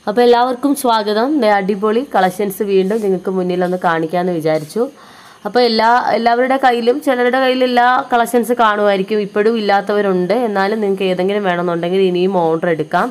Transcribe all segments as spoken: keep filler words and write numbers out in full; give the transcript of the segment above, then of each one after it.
അപ്പോൾ എല്ലാവർക്കും സ്വാഗതം. അടിപൊളി കളക്ഷൻസ് വീണ്ടും നിങ്ങൾക്ക് മുന്നിൽ ഒന്ന് കാണിക്കാമെന്ന് വിചാരിച്ചു. അപ്പോൾ എല്ലാ എല്ലാവരുടെ കയ്യിലും ചിലരുടെ കയ്യിൽ എല്ലാ കളക്ഷൻസ് കാണുമായിരിക്കും. ഇപ്പോഴും ഇല്ലാത്തവരുണ്ട്. എന്നാലും നിങ്ങൾക്ക് ഏതെങ്കിലും വേണമെന്നുണ്ടെങ്കിൽ ഇനിയും ഓർഡർ എടുക്കാം.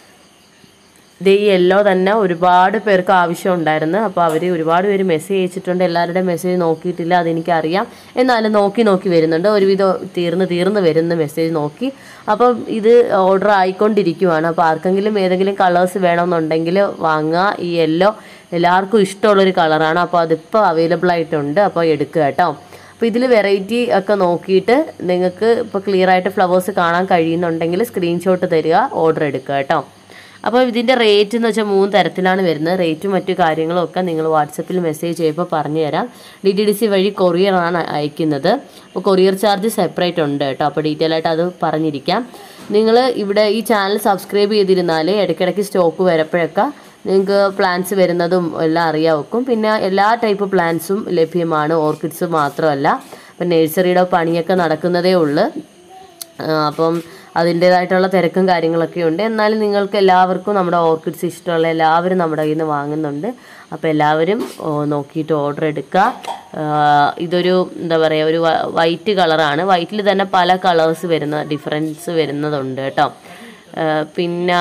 ഇത് ഈ യെല്ലോ തന്നെ ഒരുപാട് പേർക്ക് ആവശ്യമുണ്ടായിരുന്നു. അപ്പോൾ അവർ ഒരുപാട് പേര് മെസ്സേജ് അയച്ചിട്ടുണ്ട്. എല്ലാവരുടെ മെസ്സേജ് നോക്കിയിട്ടില്ല, അതെനിക്കറിയാം. എന്നാലും നോക്കി നോക്കി വരുന്നുണ്ട്. ഒരുവിധം തീർന്ന് തീർന്ന് വരുന്ന മെസ്സേജ് നോക്കി. അപ്പം ഇത് ഓർഡർ ആയിക്കൊണ്ടിരിക്കുവാണ്. അപ്പോൾ ആർക്കെങ്കിലും ഏതെങ്കിലും കളേഴ്സ് വേണമെന്നുണ്ടെങ്കിൽ വാങ്ങുക. ഈ യെല്ലോ എല്ലാവർക്കും ഇഷ്ടമുള്ളൊരു കളറാണ്. അപ്പോൾ അതിപ്പോൾ അവൈലബിൾ ആയിട്ടുണ്ട്. അപ്പോൾ എടുക്കുക കേട്ടോ. അപ്പോൾ ഇതിൽ വെറൈറ്റി ഒക്കെ നോക്കിയിട്ട് നിങ്ങൾക്ക് ഇപ്പോൾ ക്ലിയർ ആയിട്ട് ഫ്ലവേഴ്സ് കാണാൻ കഴിയുന്നുണ്ടെങ്കിൽ സ്ക്രീൻഷോട്ട് തരിക, ഓർഡർ എടുക്കുക കേട്ടോ. അപ്പോൾ ഇതിൻ്റെ റേറ്റ് എന്ന് വെച്ചാൽ മൂന്ന് തരത്തിലാണ് വരുന്നത്. റേറ്റും മറ്റു കാര്യങ്ങളും ഒക്കെ നിങ്ങൾ വാട്സപ്പിൽ മെസ്സേജ് ചെയ്യുമ്പോൾ പറഞ്ഞു തരാം. ഡി ടി ഡി സി വഴി കൊറിയറാണ് അയക്കുന്നത്. അപ്പോൾ കൊറിയർ ചാർജ് സെപ്പറേറ്റ് ഉണ്ട് കേട്ടോ. അപ്പോൾ ഡീറ്റെയിൽ ആയിട്ട് അത് പറഞ്ഞിരിക്കാം. നിങ്ങൾ ഇവിടെ ഈ ചാനൽ സബ്സ്ക്രൈബ് ചെയ്തിരുന്നാൽ ഇടയ്ക്കിടയ്ക്ക് സ്റ്റോക്ക് വരുമ്പോഴൊക്കെ നിങ്ങൾക്ക് പ്ലാന്റ്സ് വരുന്നതും എല്ലാം അറിയാൻ വെക്കും. പിന്നെ എല്ലാ ടൈപ്പ് പ്ലാന്റ്സും ലഭ്യമാണ്, ഓർക്കിഡ്സ് മാത്രമല്ല. അപ്പം നഴ്സറിയുടെ പണിയൊക്കെ നടക്കുന്നതേ ഉള്ളൂ. അപ്പം അതിൻ്റേതായിട്ടുള്ള തിരക്കും കാര്യങ്ങളൊക്കെ ഉണ്ട്. എന്നാലും നിങ്ങൾക്ക് എല്ലാവർക്കും നമ്മുടെ ഓർക്കിഡ്സ് ഇഷ്ടമുള്ള എല്ലാവരും നമ്മുടെ കയ്യിൽ നിന്ന് വാങ്ങുന്നുണ്ട്. അപ്പോൾ എല്ലാവരും നോക്കിയിട്ട് ഓർഡർ എടുക്കുക. ഇതൊരു എന്താ പറയുക, ഒരു വൈറ്റ് കളറാണ്. വൈറ്റിൽ തന്നെ പല കളേഴ്സ് വരുന്ന ഡിഫറൻസ് വരുന്നതുണ്ട് കേട്ടോ. പിന്നെ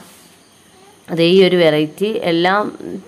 അതേ ഈ ഒരു വെറൈറ്റി എല്ലാം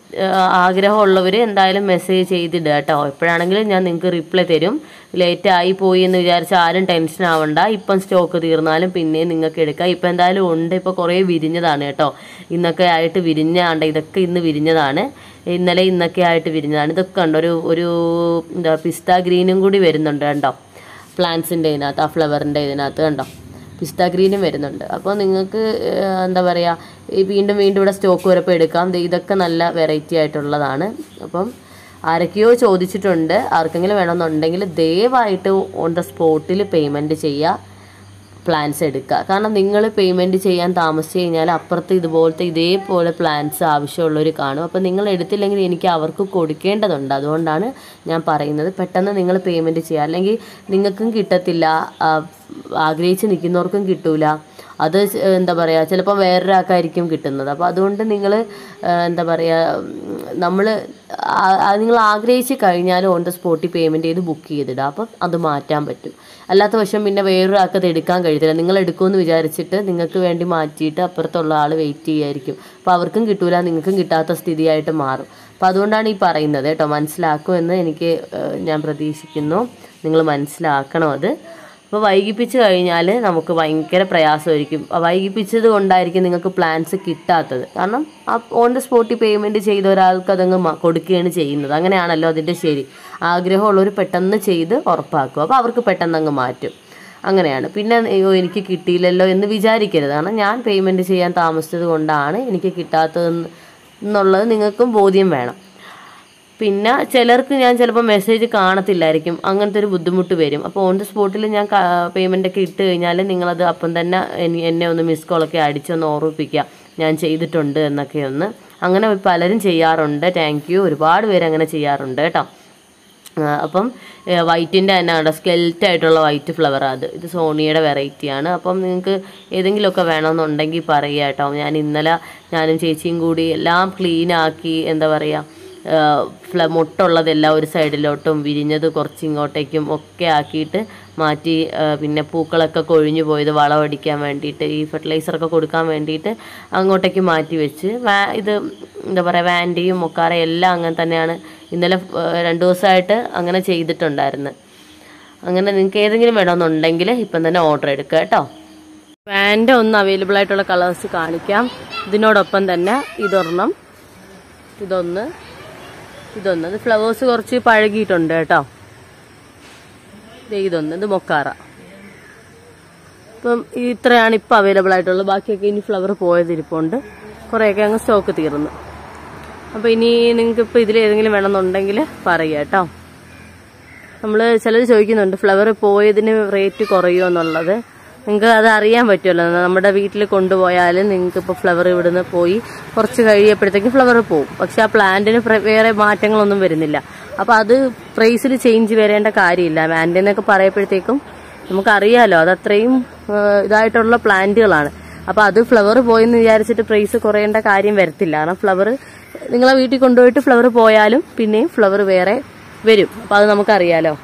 ആഗ്രഹമുള്ളവർ എന്തായാലും മെസ്സേജ് ചെയ്തിടുക കേട്ടോ. എപ്പോഴാണെങ്കിലും ഞാൻ നിങ്ങൾക്ക് റിപ്ലൈ തരും. ലേറ്റ് ആയി പോയി എന്ന് വിചാരിച്ച് ആരും ടെൻഷൻ ആവണ്ട. ഇപ്പം സ്റ്റോക്ക് തീർന്നാലും പിന്നെയും നിങ്ങൾക്ക് എടുക്കാം. ഇപ്പം എന്തായാലും ഉണ്ട്. ഇപ്പോൾ കുറേ വിരിഞ്ഞതാണ് കേട്ടോ. ഇന്നൊക്കെ ആയിട്ട് വിരിഞ്ഞാണ്ട് ഇതൊക്കെ ഇന്ന് വിരിഞ്ഞതാണ്. ഇന്നലെ ഇന്നൊക്കെ ആയിട്ട് വിരിഞ്ഞതാണ്. ഇതൊക്കെ ഉണ്ട്. ഒരു ഒരു എന്താ പിസ്ത ഗ്രീനും കൂടി വരുന്നുണ്ട് കേട്ടോ. പ്ലാന്റ്സിൻ്റെ ഇതിനകത്ത്, ആ ഫ്ലവറിൻ്റെ ഇതിനകത്ത് കണ്ടോ, പിസ്ത ഗ്രീനും വരുന്നുണ്ട്. അപ്പോൾ നിങ്ങൾക്ക് എന്താ പറയുക, വീണ്ടും വീണ്ടും ഇവിടെ സ്റ്റോക്ക് വരപ്പോൾ എടുക്കാം. ഇതൊക്കെ നല്ല വെറൈറ്റി ആയിട്ടുള്ളതാണ്. അപ്പം ആരൊക്കെയോ ചോദിച്ചിട്ടുണ്ട്. ആർക്കെങ്കിലും വേണമെന്നുണ്ടെങ്കിൽ ദയവായിട്ട് ഓൺ ദ സ്പോട്ടിൽ പേയ്മെൻറ്റ് ചെയ്യുക, പ്ലാൻസ് എടുക്കുക. കാരണം നിങ്ങൾ പേയ്മെൻറ്റ് ചെയ്യാൻ താമസിച്ച് കഴിഞ്ഞാൽ അപ്പുറത്ത് ഇതുപോലത്തെ ഇതേപോലെ പ്ലാൻസ് ആവശ്യമുള്ളവർ കാണും. അപ്പോൾ നിങ്ങൾ എടുത്തില്ലെങ്കിൽ എനിക്ക് അവർക്ക് കൊടുക്കേണ്ടതുണ്ട്. അതുകൊണ്ടാണ് ഞാൻ പറയുന്നത്, പെട്ടെന്ന് നിങ്ങൾ പേയ്മെൻറ്റ് ചെയ്യുക. അല്ലെങ്കിൽ നിങ്ങൾക്കും കിട്ടത്തില്ല, ആഗ്രഹിച്ച് നിൽക്കുന്നവർക്കും കിട്ടൂല. അത് എന്താ പറയുക, ചിലപ്പോൾ വേറൊരാൾക്കായിരിക്കും കിട്ടുന്നത്. അപ്പോൾ അതുകൊണ്ട് നിങ്ങൾ എന്താ പറയുക, നമ്മൾ നിങ്ങൾ ആഗ്രഹിച്ച് കഴിഞ്ഞാൽ ഓൺ ദ സ്പോട്ടിൽ പേയ്മെൻറ്റ് ചെയ്ത് ബുക്ക് ചെയ്തിടുക. അപ്പം അത് മാറ്റാൻ പറ്റും. അല്ലാത്ത പക്ഷം പിന്നെ വേറൊരാൾക്ക് അത് എടുക്കാൻ കഴിയത്തില്ല. നിങ്ങൾ എടുക്കുമെന്ന് വിചാരിച്ചിട്ട് നിങ്ങൾക്ക് വേണ്ടി മാറ്റിയിട്ട് അപ്പുറത്തുള്ള ആൾ വെയിറ്റ് ചെയ്യായിരിക്കും. അപ്പോൾ അവർക്കും കിട്ടൂല, നിങ്ങൾക്കും കിട്ടാത്ത സ്ഥിതിയായിട്ട് മാറും. അപ്പോൾ അതുകൊണ്ടാണ് ഈ പറയുന്നത് കേട്ടോ. മനസ്സിലാക്കുമെന്ന് എനിക്ക് ഞാൻ പ്രതീക്ഷിക്കുന്നു. നിങ്ങൾ മനസ്സിലാക്കണം അത്. അപ്പോൾ വൈകിപ്പിച്ച് കഴിഞ്ഞാൽ നമുക്ക് ഭയങ്കര പ്രയാസമായിരിക്കും. വൈകിപ്പിച്ചത് കൊണ്ടായിരിക്കും നിങ്ങൾക്ക് പ്ലാൻസ് കിട്ടാത്തത്. കാരണം ആ ഓൺ ദ സ്പോട്ടിൽ പേയ്മെൻറ്റ് ചെയ്ത ഒരാൾക്ക് അതങ്ങ് കൊടുക്കുകയാണ് ചെയ്യുന്നത്. അങ്ങനെയാണല്ലോ അതിൻ്റെ ശരി. ആഗ്രഹമുള്ളവർ പെട്ടെന്ന് ചെയ്ത് ഉറപ്പാക്കും. അപ്പോൾ അവർക്ക് പെട്ടെന്ന് അങ്ങ് മാറ്റും. അങ്ങനെയാണ്. പിന്നെ അയ്യോ എനിക്ക് കിട്ടിയില്ലല്ലോ എന്ന് വിചാരിക്കരുത്. കാരണം ഞാൻ പേയ്മെൻറ്റ് ചെയ്യാൻ താമസിച്ചത് കൊണ്ടാണ് എനിക്ക് കിട്ടാത്തതെന്ന് എന്നുള്ളത് നിങ്ങൾക്കും ബോധ്യം വേണം. പിന്നെ ചിലർക്ക് ഞാൻ ചിലപ്പോൾ മെസ്സേജ് കാണത്തില്ലായിരിക്കും. അങ്ങനത്തെ ഒരു ബുദ്ധിമുട്ട് വരും. അപ്പോൾ ഓൺ ദ സ്പോട്ടിൽ ഞാൻ പേയ്മെൻ്റൊക്കെ ഇട്ട് കഴിഞ്ഞാൽ നിങ്ങളത് അപ്പം തന്നെ എന്നെ ഒന്ന് മിസ് കോളൊക്കെ അടിച്ചൊന്ന് ഓർമ്മിപ്പിക്കുക, ഞാൻ ചെയ്തിട്ടുണ്ട് എന്നൊക്കെ ഒന്ന്. അങ്ങനെ പലരും ചെയ്യാറുണ്ട്. Thank you. ഒരുപാട് പേര് അങ്ങനെ ചെയ്യാറുണ്ട് കേട്ടോ. അപ്പം വൈറ്റിൻ്റെ തന്നെ ഉണ്ട്, സ്കെൽറ്റ് ആയിട്ടുള്ള വൈറ്റ് ഫ്ലവർ. അത് ഇത് സോണിയുടെ വെറൈറ്റിയാണ്. അപ്പം നിങ്ങൾക്ക് ഏതെങ്കിലുമൊക്കെ വേണമെന്നുണ്ടെങ്കിൽ പറയുക കേട്ടോ. ഞാൻ ഇന്നലെ ഞാനും ചേച്ചിയും കൂടി എല്ലാം ക്ലീനാക്കി, എന്താ പറയുക, ഫ്ല മുട്ടുള്ളതെല്ലാം ഒരു സൈഡിലോട്ടും വിരിഞ്ഞത് കുറച്ച് ഇങ്ങോട്ടേക്കും ഒക്കെ ആക്കിയിട്ട് മാറ്റി. പിന്നെ പൂക്കളൊക്കെ കൊഴിഞ്ഞു പോയത് വളമടിക്കാൻ വേണ്ടിയിട്ട്, ഈ ഫെർട്ടിലൈസറൊക്കെ കൊടുക്കാൻ വേണ്ടിയിട്ട് അങ്ങോട്ടേക്ക് മാറ്റി വെച്ച്. വാ ഇത് എന്താ പറയുക, വാൻഡിയും മൊക്കാറയും എല്ലാം അങ്ങനെ തന്നെയാണ്. ഇന്നലെ രണ്ട് ദിവസമായിട്ട് അങ്ങനെ ചെയ്തിട്ടുണ്ടായിരുന്നു. അങ്ങനെ നിങ്ങൾക്ക് ഏതെങ്കിലും വേണമെന്നുണ്ടെങ്കിൽ ഇപ്പം തന്നെ ഓർഡർ എടുക്കുക കേട്ടോ. വാൻഡ് ഒന്ന് അവൈലബിൾ ആയിട്ടുള്ള കളേഴ്സ് കാണിക്കാം. ഇതിനോടൊപ്പം തന്നെ ഇതൊരെണ്ണം, ഇതൊന്ന്, ഇതൊന്ന്. ഇത് ഫ്ലവേഴ്സ് കുറച്ച് പഴകിയിട്ടുണ്ട് കേട്ടോ. ഇതൊന്ന്, ഇത് മൊക്കാറ. ഇപ്പം ഇത്രയാണ് ഇപ്പം അവൈലബിൾ ആയിട്ടുള്ളത്. ബാക്കിയൊക്കെ ഇനി ഫ്ലവർ പോയതിരിപ്പുണ്ട്. കുറേയൊക്കെ അങ്ങ് സ്റ്റോക്ക് തീർന്നു. അപ്പോൾ ഇനി നിങ്ങൾക്ക് ഇപ്പോൾ ഇതിൽ ഏതെങ്കിലും വേണമെന്നുണ്ടെങ്കിൽ പറയുക കേട്ടോ. നമ്മൾ ചിലർ ചോദിക്കുന്നുണ്ട് ഫ്ലവർ പോയതിന് റേറ്റ് കുറയുമോ എന്നുള്ളത്. നിങ്ങൾക്ക് അത് അറിയാൻ പറ്റുമല്ലോ. നമ്മുടെ വീട്ടിൽ കൊണ്ടുപോയാൽ നിങ്ങൾക്ക് ഇപ്പോൾ ഫ്ലവർ ഇവിടുന്ന് പോയി കുറച്ച് കഴിയപ്പോഴത്തേക്കും ഫ്ലവർ പോവും. പക്ഷെ ആ പ്ലാന്റിന് വേറെ മാറ്റങ്ങളൊന്നും വരുന്നില്ല. അപ്പോൾ അത് പ്രൈസിൽ ചേഞ്ച് വരേണ്ട കാര്യമില്ല. വാൻഡ് എന്നൊക്കെ പറയുമ്പോഴത്തേക്കും നമുക്കറിയാമല്ലോ, അതത്രയും ഇതായിട്ടുള്ള പ്ലാന്റുകളാണ്. അപ്പോൾ അത് ഫ്ലവർ പോയെന്ന് വിചാരിച്ചിട്ട് പ്രൈസ് കുറയേണ്ട കാര്യം വരത്തില്ല. കാരണം ഫ്ലവർ നിങ്ങളെ വീട്ടിൽ കൊണ്ടുപോയിട്ട് ഫ്ലവർ പോയാലും പിന്നെയും ഫ്ലവർ വേറെ വരും. അപ്പോൾ അത് നമുക്കറിയാലോ.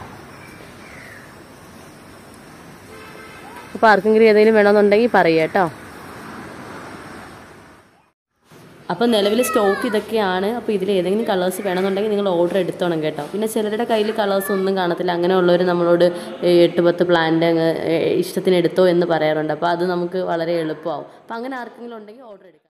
അപ്പോൾ ആർക്കെങ്കിലും ഏതെങ്കിലും വേണമെന്നുണ്ടെങ്കിൽ പറയുക കേട്ടോ. അപ്പോൾ നിലവിൽ സ്റ്റോക്ക് ഇതൊക്കെയാണ്. അപ്പോൾ ഇതിൽ ഏതെങ്കിലും കളേഴ്സ് വേണമെന്നുണ്ടെങ്കിൽ നിങ്ങൾ ഓർഡർ എടുത്തോണം കേട്ടോ. പിന്നെ ചിലരുടെ കയ്യിൽ കളേഴ്സ് ഒന്നും കാണത്തില്ല. അങ്ങനെയുള്ളവർ നമ്മളോട് എട്ട് പത്ത് പ്ലാന്റ് അങ്ങ് ഇഷ്ടത്തിന് എടുത്തോ എന്ന് പറയാറുണ്ട്. അപ്പോൾ അത് നമുക്ക് വളരെ എളുപ്പമാവും. അപ്പോൾ അങ്ങനെ ആർക്കെങ്കിലും ഉണ്ടെങ്കിൽ ഓർഡർ എടുക്കാം.